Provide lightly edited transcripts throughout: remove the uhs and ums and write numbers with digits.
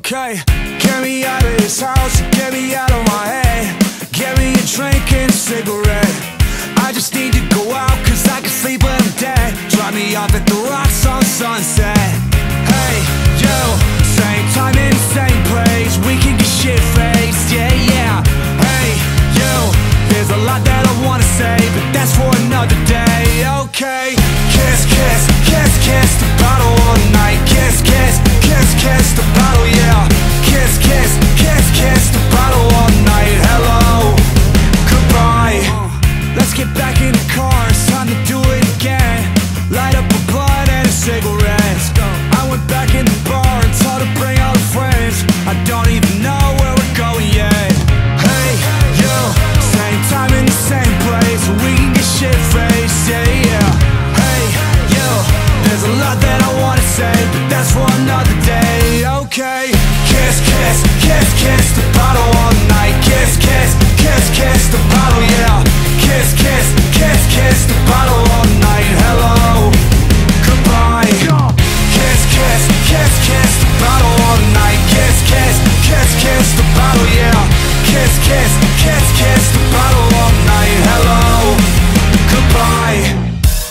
Okay, get me out of this house, get me out of my head. Get me a drink and a cigarette. I just need to go out, cause I can sleep when I'm dead. Drop me off at the rocks on Sunset. Hey, you, same time in the same place. We can get shit-faced, yeah, yeah. Hey, you, there's a lot that I wanna say, but that's for another day. Okay, kiss, kiss, kiss, kiss the bottle all night. Kiss, kiss, kiss, kiss the bottle, yeah. Kiss, kiss, kiss, kiss the bottle all night. Hello, goodbye. Let's get back in the car, it's time to do it again. Light up a blunt and a cigarette. I went back in the bar and told her bring all the friends. I don't even know where we're going yet. Hey, you, same time in the same place. We can get shit-faced, yeah, yeah. Hey, you, there's a lot that I wanna say, but that's for another day. Okay, kiss, kiss, kiss, kiss the bottle all night. Kiss, kiss, kiss, kiss the bottle, yeah. Kiss, kiss, kiss, kiss the bottle all night. Hello, goodbye. Kiss, kiss, kiss, kiss the bottle all night. Kiss, kiss, kiss, kiss the bottle, yeah. Kiss, kiss, kiss, kiss the bottle all night. Hello, goodbye.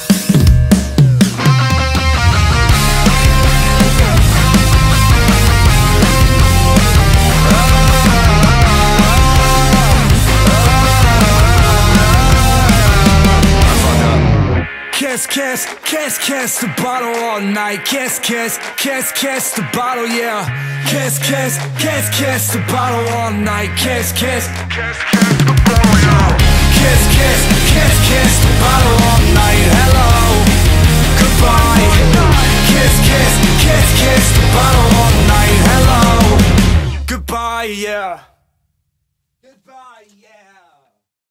Kiss, kiss, kiss, kiss the bottle all night. Kiss, kiss, kiss, kiss the bottle, yeah. Kiss, kiss, kiss, kiss the bottle all night. Kiss, kiss, kiss, kiss the bottle, yeah. Kiss, kiss, kiss, kiss the bottle all night. Hello, goodbye. Kiss, kiss, kiss, kiss the bottle all night. Hello, goodbye, yeah.